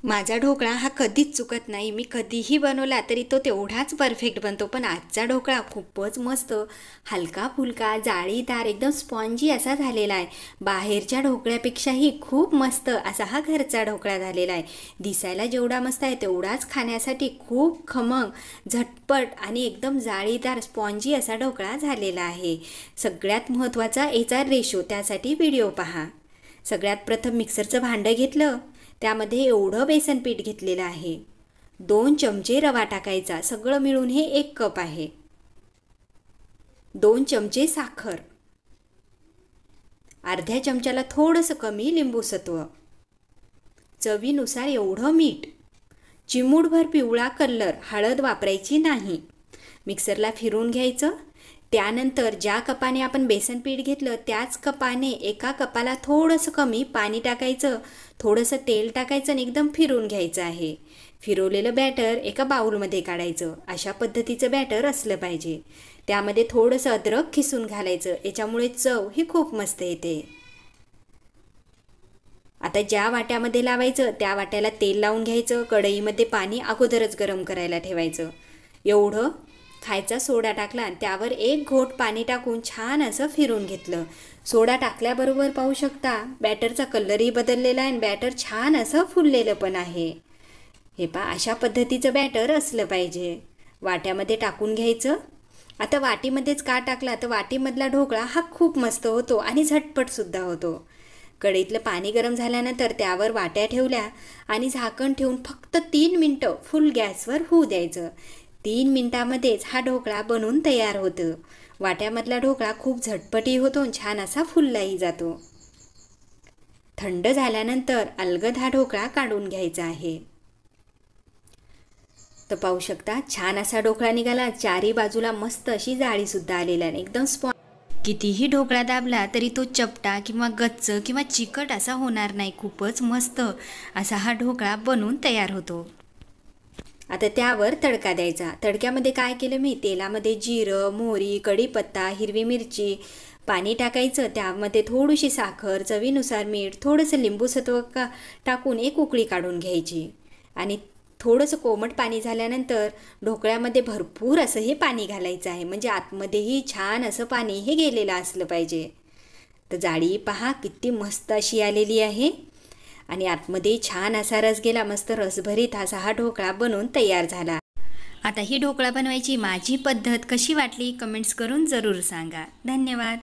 माझा ढोकळा हा कधीच चुकत नाही. मी कधीही बनवला तरी तो तेवढाच परफेक्ट बनतो. पण आजचा ढोकळा खूपच मस्त, हलका-फुलका, जाळीदार, एकदम स्पॉन्जी असा झालेला आहे. बाहेरच्या ढोकळ्यापेक्षाही खूप मस्त असा हा घरचा ढोकळा झालेला आहे. दिसायला जेवढा मस्त आहे तेवढाच खाण्यासाठी खूप खमंग, झटपट आणि एकदम जाळीदार, स्पॉन्जी असा ढोकळा झालेला आहे. सगळ्यात महत्त्वाचा याचा रेशो, त्यासाठी व्हिडिओ पहा. सगळ्यात प्रथम मिक्सरचं भांडं घेतलं. त्यामध्ये एवढं बेसन पीठ घेतलेलं आहे. 2 चमचे रवा टाकायचा. सगळं मिळून हे 1 कप आहे. 2 चमचे साखर, अर्ध्या चमच्याला थोडंसं कमी लिंबू सत्व, चवीनुसार एवढं मीठ, चिमूटभर पिवळा कलर, हळद वापरायची नाही. मिक्सरला फिरवून घ्यायचं. त्यानंतर ज्या कपाने आपण बेसन पीठ घेतलं त्याच कपाने 1 कपाला थोडंसं कमी पाणी टाकायचं, थोडंसं तेल टाकायचं आणि एकदम फिरवून घ्यायचं आहे. फिरवलेलं बॅटर एका बाउलमध्ये काढायचं. अशा पद्धतीचं बॅटर असलं पाहिजे. त्यामध्ये थोडंसं अद्रक खिसून घालायचं. याच्यामुळे चव ही खूप मस्त येते. आता ज्या वाट्यामध्ये लावायचं त्या वाट्याला तेल लावून घ्यायचं. कढईमध्ये पाणी अगोदरच गरम करायला ठेवायचं. एवढं खायचा सोडा टाकला आणि त्यावर 1 घोट पाणी टाकून छान असं फिरवून घेतलं. सोडा टाकल्याबरोबर पाहू शकता बॅटरचा कलरही बदललेला आहे आणि बॅटर छान असं फुललेलं पण आहे. हे पहा, अशा पद्धतीचं बॅटर असलं पाहिजे. वाट्यामध्ये टाकून घ्यायचं. आता वाटीमध्येच का टाकला तर वाटीमधला ढोकळा हा खूप मस्त होतो आणि झटपटसुद्धा होतो. कढईतलं पाणी गरम झाल्यानंतर त्यावर वाट्या ठेवल्या आणि झाकण ठेवून फक्त 3 मिनटं फुल गॅसवर होऊ द्यायचं. 3 मिनटामध्येच हा ढोकळा बनवून तयार होतं. वाट्यामधला ढोकळा खूप झटपटी होतो आणि छान असा फुललाही जातो. थंड झाल्यानंतर अलगद हा ढोकळा काढून घ्यायचा आहे. तर पाहू शकता छान असा ढोकळा निघाला. चारी बाजूला मस्त अशी जाळीसुद्धा आलेली आहे. एकदम कितीही ढोकळा दाबला तरी तो चपटा किंवा गच्च किंवा चिकट असा होणार नाही. खूपच मस्त असा हा ढोकळा बनवून तयार होतो. आता त्यावर तडका द्यायचा. तडक्यामध्ये काय केलं मी, तेलामध्ये जिरं, मोहरी, कढीपत्ता, हिरवी मिरची, पाणी टाकायचं. त्यामध्ये थोडीशी साखर, चवीनुसार मीठ, थोडंसं लिंबू सत्व टाकून 1 उकळी काढून घ्यायची. आणि थोडंसं कोमट पाणी झाल्यानंतर ढोकळ्यामध्ये भरपूर असं हे पाणी घालायचं आहे. म्हणजे आतमध्येही छान असं पाणी हे गेलेलं असलं पाहिजे. तर जाळी पहा किती मस्त अशी आलेली आहे आणि आतमध्ये छान असा रस गेला. मस्त रसभरीत असा हा ढोकळा बनवून तयार झाला. आता ही ढोकळा बनवायची माझी पद्धत कशी वाटली कमेंट्स करून जरूर सांगा. धन्यवाद.